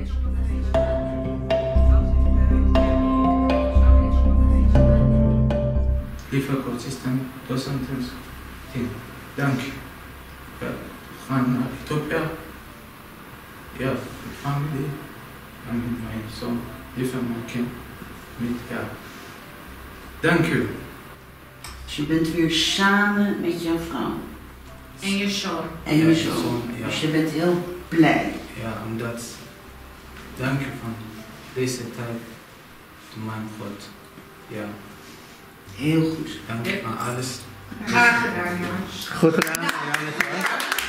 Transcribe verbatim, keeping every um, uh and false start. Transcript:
Lieve consistent docenten, dank je. Ja, we gaan naar Ethiopië. Ja, met familie en met mijn zoon, lieve mijn kind. Met, ja. Dank u. Dus je bent weer samen met jouw vrouw. En je zoon. En je Ja, zoon. zoon, ja. Dus je bent heel blij. Ja, omdat, dank u van deze tijd, mijn God. Ja. Heel goed. Dank u aan alles. Graag gedaan, Johannes. Goed gedaan, Johannes.